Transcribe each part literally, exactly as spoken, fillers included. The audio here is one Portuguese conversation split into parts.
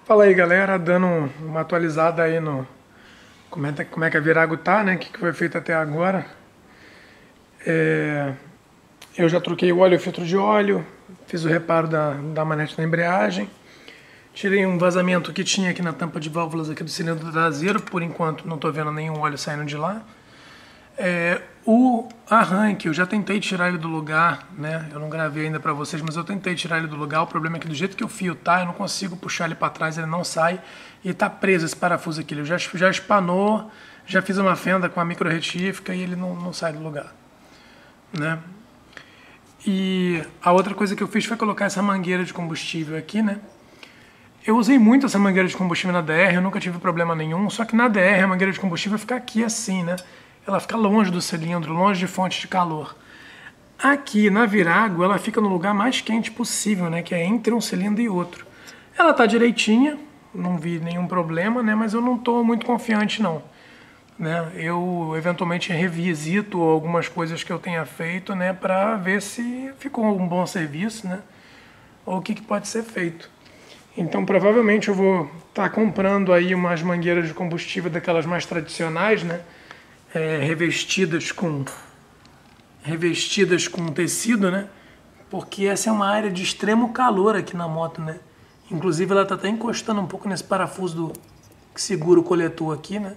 Fala aí, galera, dando uma atualizada aí no como é, como é que a Virago tá, né? O que, que foi feito até agora. É, eu já troquei o óleo e o filtro de óleo, fiz o reparo da, da manete da embreagem, tirei um vazamento que tinha aqui na tampa de válvulas aqui do cilindro traseiro, por enquanto não estou vendo nenhum óleo saindo de lá. É, o arranque, eu já tentei tirar ele do lugar, né? Eu não gravei ainda para vocês, mas eu tentei tirar ele do lugar. O problema é que do jeito que o fio tá, eu não consigo puxar ele para trás, ele não sai e tá preso esse parafuso aqui. Ele já, já espanou, já fiz uma fenda com a micro retífica e ele não, não sai do lugar, né? E a outra coisa que eu fiz foi colocar essa mangueira de combustível aqui, né? Eu usei muito essa mangueira de combustível na D R, eu nunca tive problema nenhum, só que na D R a mangueira de combustível fica aqui assim, né? Ela fica longe do cilindro, longe de fonte de calor. Aqui na Virago ela fica no lugar mais quente possível, né? Que é entre um cilindro e outro. Ela tá direitinha, não vi nenhum problema, né? Mas eu não tô muito confiante não. Né? Eu eventualmente revisito algumas coisas que eu tenha feito, né? Para ver se ficou um bom serviço, né? Ou o que, que pode ser feito. Então provavelmente eu vou estar tá comprando aí umas mangueiras de combustível daquelas mais tradicionais, né? É, revestidas com revestidas com tecido, né? Porque essa é uma área de extremo calor aqui na moto, né? Inclusive ela tá até encostando um pouco nesse parafuso do, que segura o coletor aqui, né?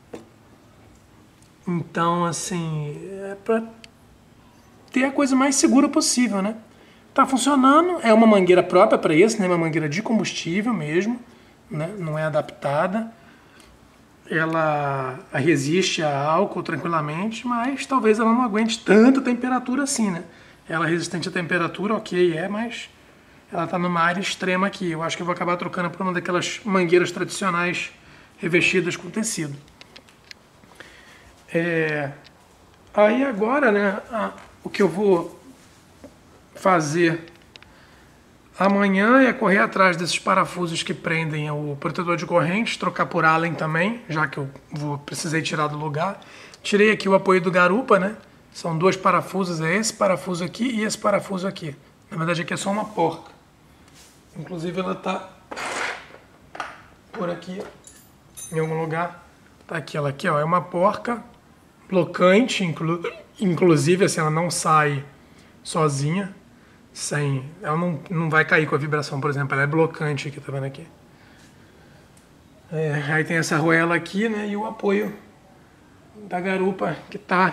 Então, assim, é para ter a coisa mais segura possível, né? Tá funcionando, é uma mangueira própria para isso, né? Uma mangueira de combustível mesmo, né? Não é adaptada. Ela resiste a álcool tranquilamente, mas talvez ela não aguente tanta temperatura assim, né? Ela é resistente à temperatura, ok, é, mas ela está numa área extrema aqui. Eu acho que eu vou acabar trocando por uma daquelas mangueiras tradicionais revestidas com tecido. É... Aí agora, né, a... o que eu vou fazer amanhã é correr atrás desses parafusos que prendem o protetor de corrente, trocar por Allen também, já que eu vou, precisei tirar do lugar. Tirei aqui o apoio do garupa, né? São dois parafusos, é esse parafuso aqui e esse parafuso aqui. Na verdade aqui é só uma porca. Inclusive ela tá por aqui, em algum lugar. Tá aqui, ela aqui, ó, é uma porca blocante, inclu, inclusive assim, ela não sai sozinha. Sem, ela não, não vai cair com a vibração, por exemplo, ela é blocante aqui, tá vendo aqui? É, aí tem essa arruela aqui, né, e o apoio da garupa que tá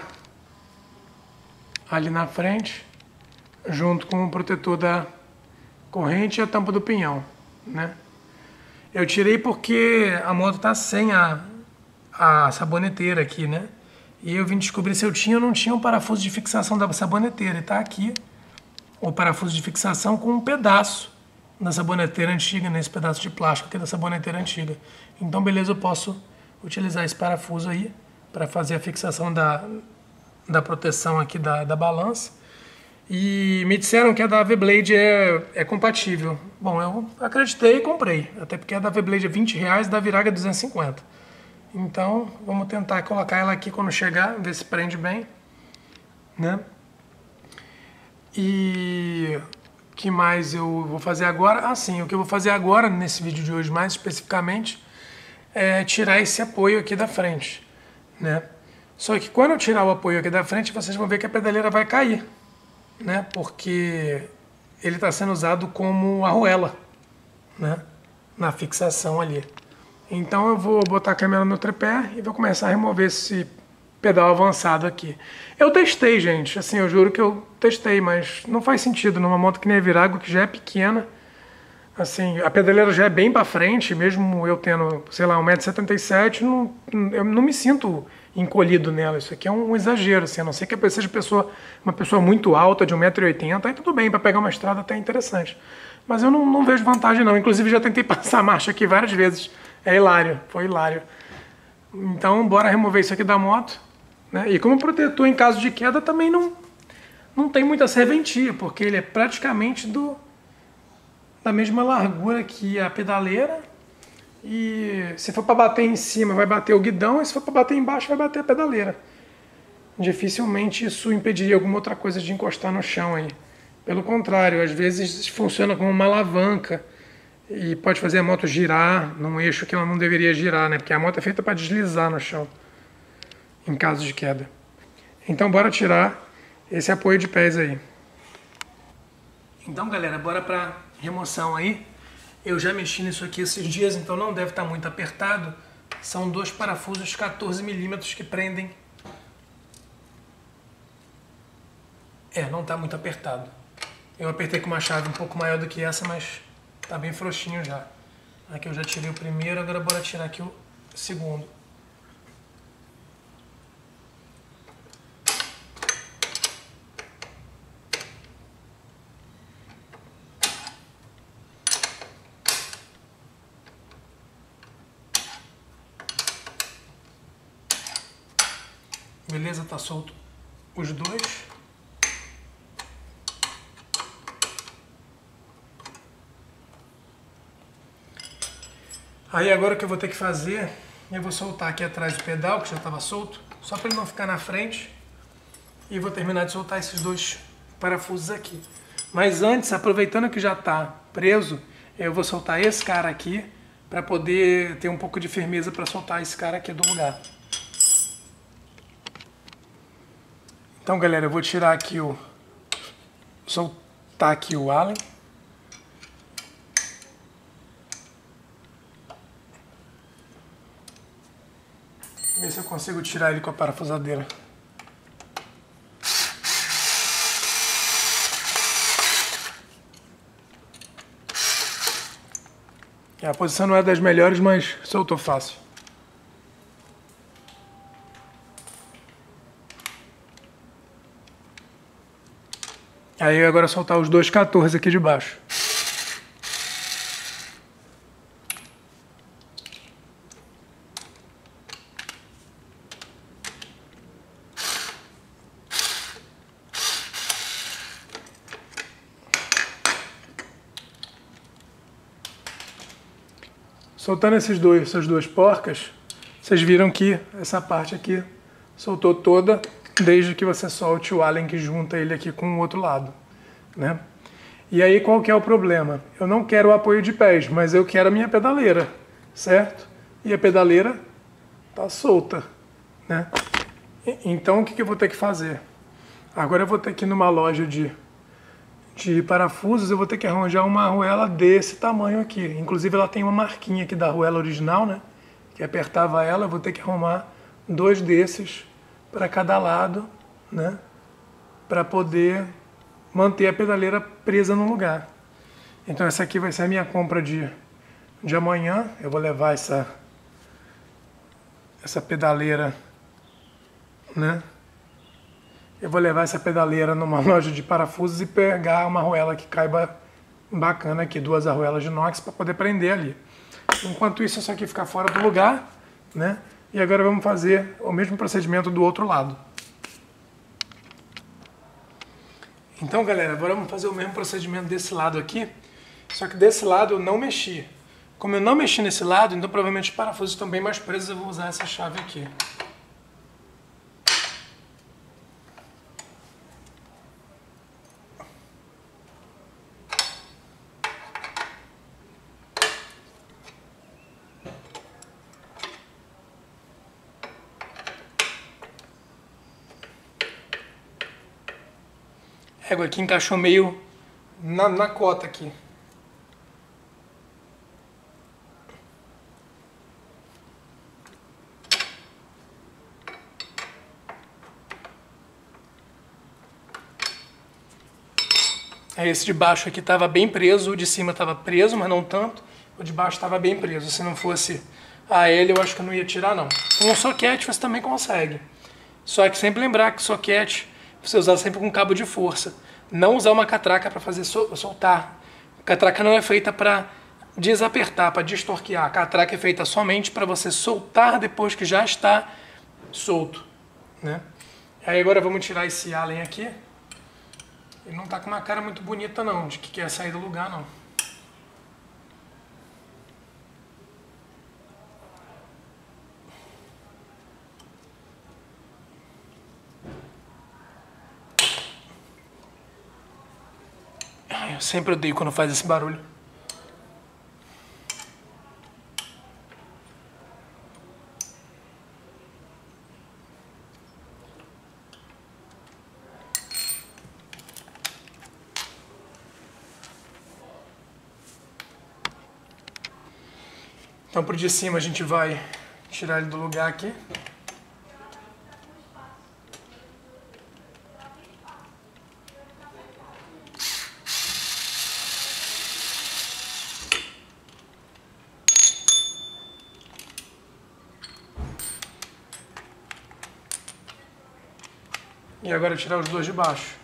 ali na frente, junto com o protetor da corrente e a tampa do pinhão, né? Eu tirei porque a moto tá sem a, a saboneteira aqui, né? E eu vim descobrir se eu tinha ou não tinha um parafuso de fixação da saboneteira, e tá aqui o parafuso de fixação com um pedaço da saboneteira antiga, nesse pedaço de plástico aqui da saboneteira antiga. Então, beleza, eu posso utilizar esse parafuso aí para fazer a fixação da, da proteção aqui da, da balança. E me disseram que a da A V Blade é, é compatível. Bom, eu acreditei e comprei, até porque a da A V Blade é vinte reais e da Virago é duzentos e cinquenta. Então, vamos tentar colocar ela aqui quando chegar, ver se prende bem, né? E o que mais eu vou fazer agora? Ah, sim, o que eu vou fazer agora, nesse vídeo de hoje mais especificamente, é tirar esse apoio aqui da frente, né? Só que quando eu tirar o apoio aqui da frente, vocês vão ver que a pedaleira vai cair, né? Porque ele está sendo usado como arruela, né? Na fixação ali. Então eu vou botar a câmera no tripé e vou começar a remover esse pedal avançado aqui. Eu testei, gente, assim, eu juro que eu testei, mas não faz sentido numa moto que nem a Virago, que já é pequena. Assim, a pedaleira já é bem para frente, mesmo eu tendo, sei lá, um metro e setenta e sete, não, eu não me sinto encolhido nela. Isso aqui é um exagero, assim, a não ser que eu seja pessoa, uma pessoa muito alta, de um metro e oitenta, aí tudo bem, para pegar uma estrada até é interessante. Mas eu não, não vejo vantagem não, inclusive já tentei passar a marcha aqui várias vezes, é hilário, foi hilário. Então, bora remover isso aqui da moto. Né? E como protetor em caso de queda também não, não tem muita serventia, porque ele é praticamente do, da mesma largura que a pedaleira. E se for para bater em cima vai bater o guidão, e se for para bater embaixo vai bater a pedaleira. Dificilmente isso impediria alguma outra coisa de encostar no chão aí. Pelo contrário, às vezes funciona como uma alavanca e pode fazer a moto girar num eixo que ela não deveria girar, né? Porque a moto é feita para deslizar no chão, em caso de queda. Então bora tirar esse apoio de pés aí. Então galera, bora para remoção aí. Eu já mexi nisso aqui esses dias, então não deve estar muito apertado. São dois parafusos quatorze milímetros que prendem. É, não está muito apertado. Eu apertei com uma chave um pouco maior do que essa, mas tá bem frouxinho já. Aqui eu já tirei o primeiro, agora bora tirar aqui o segundo. Beleza, tá solto os dois. Aí agora o que eu vou ter que fazer, eu vou soltar aqui atrás o pedal, que já estava solto, só para ele não ficar na frente. E vou terminar de soltar esses dois parafusos aqui. Mas antes, aproveitando que já está preso, eu vou soltar esse cara aqui, para poder ter um pouco de firmeza para soltar esse cara aqui do lugar. Então galera, eu vou tirar aqui o... soltar aqui o Allen. Ver se eu consigo tirar ele com a parafusadeira. A posição não é das melhores, mas soltou fácil. Aí agora soltar os dois quatorze aqui de baixo. Soltando esses dois, essas duas porcas, vocês viram que essa parte aqui soltou toda, desde que você solte o Allen que junta ele aqui com o outro lado, né? E aí qual que é o problema? Eu não quero o apoio de pés, mas eu quero a minha pedaleira, certo? E a pedaleira tá solta, né? Então o que que eu vou ter que fazer? Agora eu vou ter que ir numa loja de, de parafusos, eu vou ter que arranjar uma arruela desse tamanho aqui. Inclusive ela tem uma marquinha aqui da arruela original, né? Que apertava ela, eu vou ter que arrumar dois desses para cada lado, né? Para poder manter a pedaleira presa no lugar. Então essa aqui vai ser a minha compra de, de amanhã. Eu vou levar essa, essa pedaleira, né? Eu vou levar essa pedaleira numa loja de parafusos e pegar uma arruela que caiba bacana aqui, duas arruelas de inox para poder prender ali. Enquanto isso, isso aqui fica fora do lugar, né? E agora vamos fazer o mesmo procedimento do outro lado. Então, galera, agora vamos fazer o mesmo procedimento desse lado aqui, só que desse lado eu não mexi. Como eu não mexi nesse lado, então provavelmente os parafusos estão bem mais presos, eu vou usar essa chave aqui. A régua aqui encaixou meio na, na cota aqui. Aí esse de baixo aqui estava bem preso, o de cima estava preso, mas não tanto. O de baixo estava bem preso. Se não fosse a ele, eu acho que eu não ia tirar não. Com um soquete você também consegue. Só que sempre lembrar que soquete você usar sempre com cabo de força. Não usar uma catraca para fazer sol soltar. A catraca não é feita para desapertar, para destorquear. A catraca é feita somente para você soltar depois que já está solto, né? Aí agora vamos tirar esse Allen aqui. Ele não está com uma cara muito bonita não, de que quer sair do lugar não. Eu sempre odeio quando faz esse barulho. Então pro de cima a gente vai tirar ele do lugar aqui. E agora tirar os dois de baixo.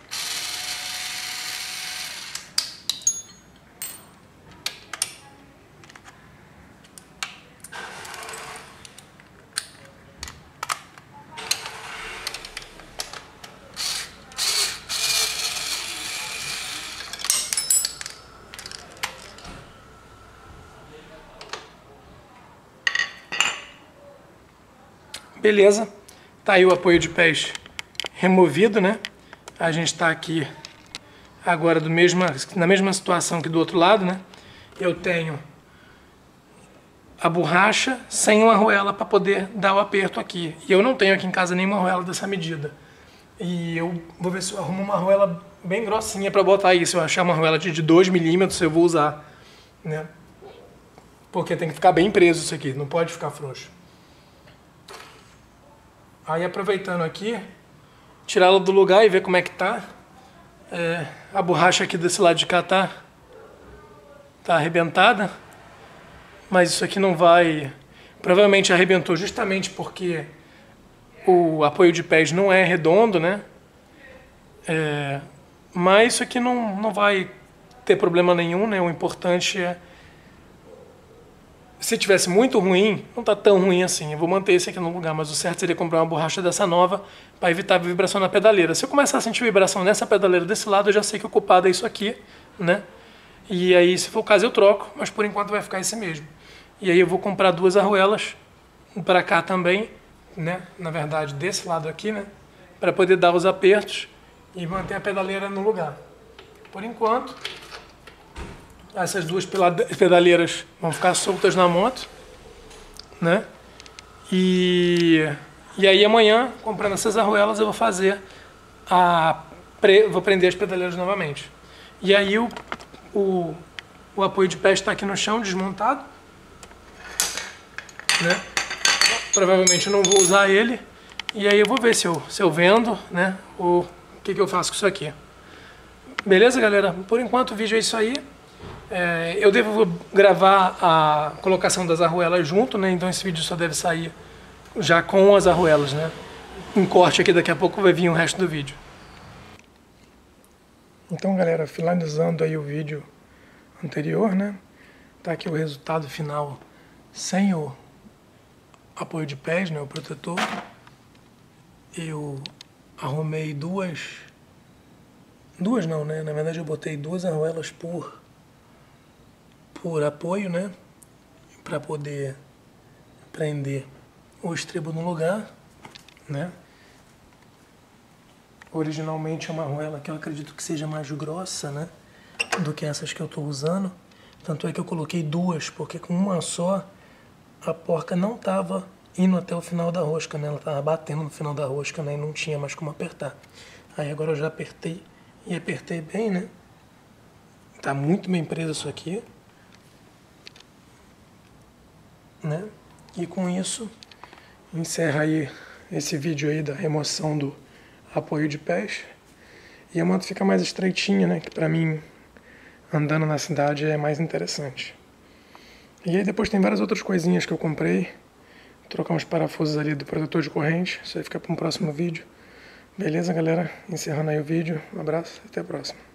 Beleza, tá aí o apoio de pés removido, né? A gente está aqui agora do mesma, na mesma situação que do outro lado, né? Eu tenho a borracha sem uma arruela para poder dar o aperto aqui. E eu não tenho aqui em casa nenhuma arruela dessa medida. E eu vou ver se eu arrumo uma arruela bem grossinha para botar aí. Se eu achar uma arruela de dois milímetros, eu vou usar, né? Porque tem que ficar bem preso isso aqui, não pode ficar frouxo. Aí aproveitando aqui, tirá-la do lugar e ver como é que tá. É, a borracha aqui desse lado de cá tá, tá arrebentada, mas isso aqui não vai... Provavelmente arrebentou justamente porque o apoio de pés não é redondo, né? É, mas isso aqui não, não vai ter problema nenhum, né? O importante é... Se tivesse muito ruim, não está tão ruim assim. Eu vou manter esse aqui no lugar, mas o certo seria comprar uma borracha dessa nova para evitar a vibração na pedaleira. Se eu começar a sentir vibração nessa pedaleira desse lado, eu já sei que o culpado é isso aqui, né? E aí, se for o caso, eu troco, mas por enquanto vai ficar esse mesmo. E aí eu vou comprar duas arruelas para cá também, né? Na verdade, desse lado aqui, né? Para poder dar os apertos e manter a pedaleira no lugar. Por enquanto... Essas duas pedaleiras vão ficar soltas na moto, né? E, e aí amanhã, comprando essas arruelas, eu vou fazer a... Pre, vou prender as pedaleiras novamente. E aí o, o, o apoio de pé está aqui no chão, desmontado, né? Provavelmente eu não vou usar ele. E aí eu vou ver se eu, se eu vendo, né? Ou o que, que eu faço com isso aqui. Beleza, galera? Por enquanto o vídeo é isso aí. É, eu devo gravar a colocação das arruelas junto, né? Então esse vídeo só deve sair já com as arruelas, né? Um corte aqui, daqui a pouco vai vir o resto do vídeo. Então, galera, finalizando aí o vídeo anterior, né? Tá aqui o resultado final sem o apoio de pés, né? O protetor. Eu arrumei duas... Duas não, né? Na verdade eu botei duas arruelas por... por apoio, né, para poder prender o estribo no lugar, né. Originalmente é uma arruela que eu acredito que seja mais grossa, né, do que essas que eu estou usando. Tanto é que eu coloquei duas, porque com uma só a porca não estava indo até o final da rosca, né, ela estava batendo no final da rosca, né, e não tinha mais como apertar. Aí agora eu já apertei e apertei bem, né, tá muito bem preso isso aqui. Né? E com isso encerra aí esse vídeo aí da remoção do apoio de pés e a moto fica mais estreitinha, né? Que pra mim andando na cidade é mais interessante. E aí depois tem várias outras coisinhas que eu comprei, trocar uns parafusos ali do protetor de corrente, isso aí fica para um próximo vídeo. Beleza, galera? Encerrando aí o vídeo, um abraço, até a próxima.